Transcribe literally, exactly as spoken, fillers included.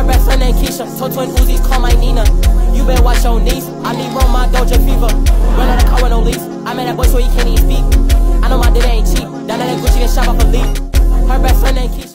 Her best friend named Keisha, so twin Uzis call my Nina. You better watch your niece, I need roll my Doja fever. Run out of car with no lease, I met that boy so he can't even speak. I know my dad ain't cheap, down at that Gucci and shop off a leak. Her best friend named Keisha.